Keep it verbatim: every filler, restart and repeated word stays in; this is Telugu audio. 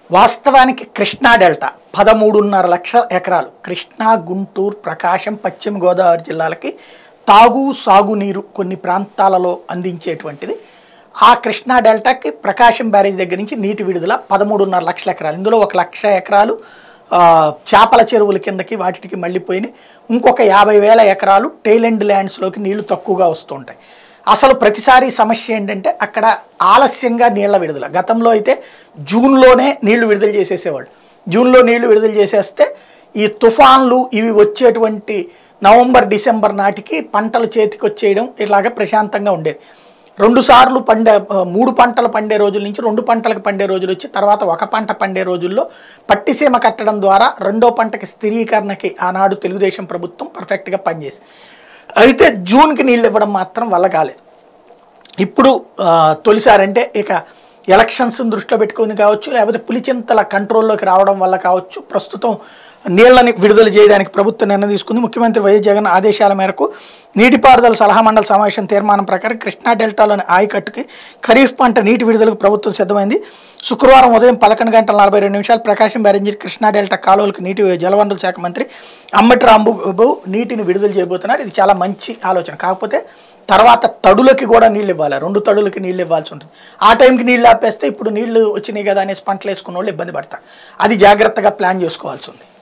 వాస్తవానికి కృష్ణా డెల్టా పదమూడున్నర లక్షల ఎకరాలు కృష్ణా, గుంటూరు, ప్రకాశం, పశ్చిమ గోదావరి జిల్లాలకి తాగు సాగునీరు కొన్ని ప్రాంతాలలో అందించేటువంటిది. ఆ కృష్ణా డెల్టాకి ప్రకాశం బ్యారేజ్ దగ్గర నుంచి నీటి విడుదల పదమూడున్నర లక్షల ఎకరాలు. ఇందులో ఒక లక్ష ఎకరాలు చేపల చెరువుల కిందకి వాటికి మళ్ళీపోయినాయి. ఇంకొక యాభై వేల ఎకరాలు టైలెండ్ ల్యాండ్స్లోకి నీళ్లు తక్కువగా వస్తుంటాయి. అసలు ప్రతిసారి సమస్య ఏంటంటే అక్కడ ఆలస్యంగా నీళ్ల విడుదల. గతంలో అయితే జూన్లోనే నీళ్లు విడుదల చేసేసేవాళ్ళు. జూన్లో నీళ్లు విడుదల చేసేస్తే ఈ తుఫాన్లు ఇవి వచ్చేటువంటి నవంబర్ డిసెంబర్ నాటికి పంటలు చేతికి వచ్చేయడం ఇలాగ ప్రశాంతంగా ఉండేది. రెండు సార్లు పండే మూడు పంటలు పండే రోజుల నుంచి రెండు పంటలకు పండే రోజులు వచ్చి తర్వాత ఒక పంట పండే రోజుల్లో పట్టిసీమ కట్టడం ద్వారా రెండో పంటకి స్థిరీకరణకి ఆనాడు తెలుగుదేశం ప్రభుత్వం పర్ఫెక్ట్గా పనిచేసి, అయితే జూన్కి నీళ్ళు ఇవ్వడం మాత్రం వల్ల కాలేదు. ఇప్పుడు తొలిసారంటే ఇక ఎలక్షన్స్ దృష్టిలో పెట్టుకొని కావచ్చు, లేకపోతే పులిచింతల కంట్రోల్లోకి రావడం వల్ల కావచ్చు, ప్రస్తుతం నీళ్లని విడుదల చేయడానికి ప్రభుత్వం నిర్ణయం తీసుకుంది. ముఖ్యమంత్రి వైఎస్ జగన్ ఆదేశాల మేరకు నీటిపారుదల సలహా మండలి సమావేశం తీర్మానం ప్రకారం కృష్ణా డెల్టాలోని ఆయకట్టుకి ఖరీఫ్ పంట నీటి విడుదలకు ప్రభుత్వం సిద్ధమైంది. శుక్రవారం ఉదయం పదకొండు గంటల నలభై రెండు నిమిషాలు ప్రకాశం బ్యారేజ్ కృష్ణా డెల్టా కాలువలకు నీటి జలవనరుల శాఖ మంత్రి అంబటి రాంబాబు నీటిని విడుదల చేయబోతున్నారు. ఇది చాలా మంచి ఆలోచన. కాకపోతే తర్వాత తడులకి కూడా నీళ్ళు ఇవ్వాలి, రెండు తడులకి నీళ్ళు ఇవ్వాల్సి ఉంటుంది. ఆ టైంకి నీళ్ళు ఆపేస్తే ఇప్పుడు నీళ్లు వచ్చినాయి కదా అనేసి పంటలు వేసుకున్న వాళ్ళు ఇబ్బంది పడతారు. అది జాగ్రత్తగా ప్లాన్ చేసుకోవాల్సి ఉంది.